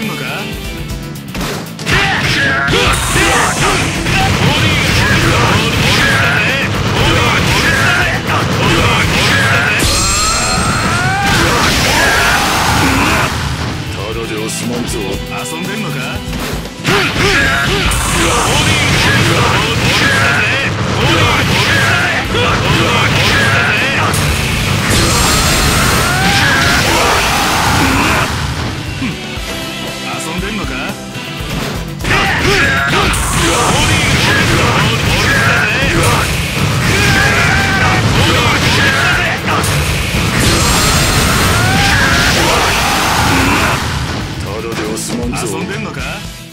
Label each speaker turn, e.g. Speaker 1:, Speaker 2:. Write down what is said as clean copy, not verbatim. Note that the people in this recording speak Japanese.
Speaker 1: んのか？ただでは済まんぞ。遊んでんのか？遊んでんのか？ただでは済まんぞ。遊んでんのか？